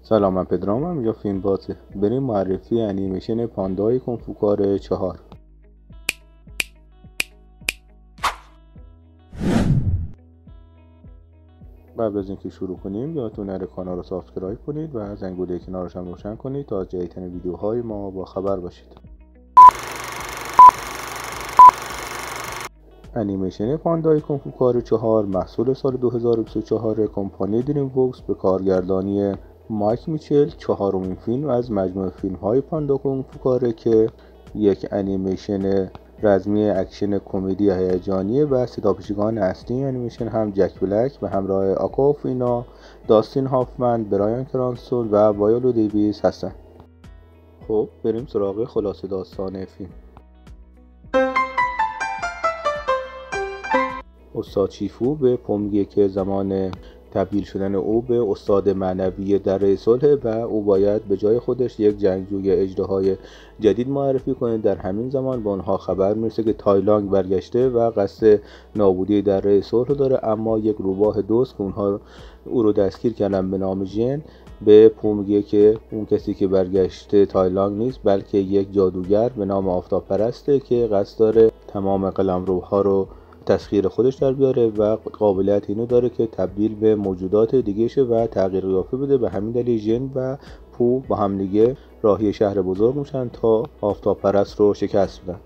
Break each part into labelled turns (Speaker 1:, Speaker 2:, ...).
Speaker 1: سلام، من پدرامم یا فیلم بازه. بریم معرفی انیمیشن پاندای کنفو کار 4. قبل از اینکه شروع کنیم یادتون نره کانال رو سابسکرایب کنید و زنگوله کنارش هم روشن کنید تا از جدیدترین ویدیوهای ما با خبر باشید. انیمیشن پاندای کنفو کار 4 محصول سال 2024 کمپانی دریم ورکس به کارگردانی مایک میچل چهارمین فیلم از مجموعه فیلم‌های پاندا کنفو کاره که یک انیمیشن رزمی اکشن کمدی هیجانیه و صداپیشگان اصلی انیمیشن هم جک بلک به همراه آکوافینا، داستین هافمن، برایان کرانستون و وایولا دیویس هستن. خب بریم سراغ خلاصه داستان فیلم. استاد چیفو به پو میگه که زمان تبدیل شدن او به استاد معنوی در صلح و او باید به جای خودش یک جنگجوی اژدهای جدید معرفی کنه. در همین زمان به اونها خبر میرسه که تایلانگ برگشته و قصد نابودی در صلح داره، اما یک روباه دوست که او رو دستگیر کردن به نام ژن به پو میگه که اون کسی که برگشته تایلانگ نیست بلکه یک جادوگر به نام آفتاب پرسته که قصد داره تمام قلمروها رو تسخیر خودش در بیاره و قابلیت اینو داره که تبدیل به موجودات دیگه شه و تغییر قیافه بده. به همین دلیل ژن و پو با هم دیگه راهی شهر بزرگ میشن تا آفتاب پرست رو شکست بدن.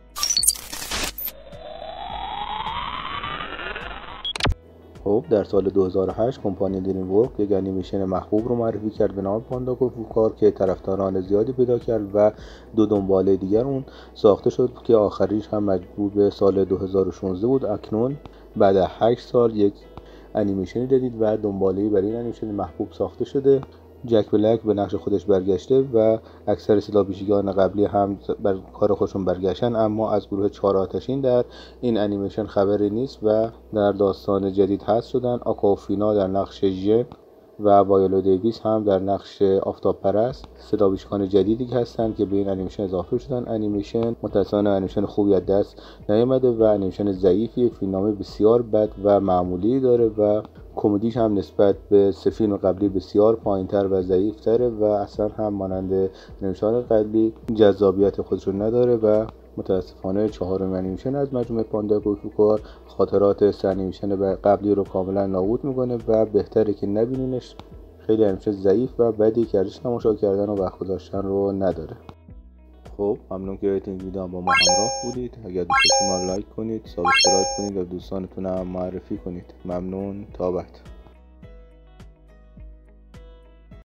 Speaker 1: خب در سال 2008 کمپانی دریم ورک یک انیمیشن محبوب رو معرفی کرد به نام پاندا کنفو کار که طرفداران زیادی پیدا کرد و دو دنباله دیگر اون ساخته شد که آخریش هم مجبور به سال 2016 بود. اکنون بعد 8 سال یک انیمیشن جدید و دنباله‌ای برای این انیمیشن محبوب ساخته شده. جک بلک به نقش خودش برگشته و اکثر صداپیشگان قبلی هم بر کار خودشون برگشتن، اما از گروه 4 آتشین در این انیمیشن خبری نیست و در داستان جدید حذف شدن. آکوافینا در نقش ژن و وایولا دیویس هم در نقش آفتاب پرست صداپیشگان جدیدی هستند که به این انیمیشن اضافه شدن. انیمیشن متأسفانه انیمیشن خوبی از دست نیامده و انیمیشن ضعیفی، فیلمنامه بسیار بد و معمولی داره و کمدیش هم نسبت به سه فیلم قبلی بسیار پایینتر و ضعیفتره و اصلا هم مانند انیمیشن قبلی جذابیت خودش رو نداره و متاسفانه چهارمین انیمیشن از مجموعه پاندا کنفو کار خاطرات سه انیمیشن قبلی رو کاملا نابود میکنه و بهتره که نبینینش. خیلی انیمیشن ضعیف و بدی که ارزش تماشا کردن و وقت گذاشتن رو نداره. خب ممنون که این ویدیو با ما همراه بودید. اگر دوست داشتید ما لایک کنید، سابسکرایب کنید و دوستانتون هم معرفی کنید. ممنون، تا بعد.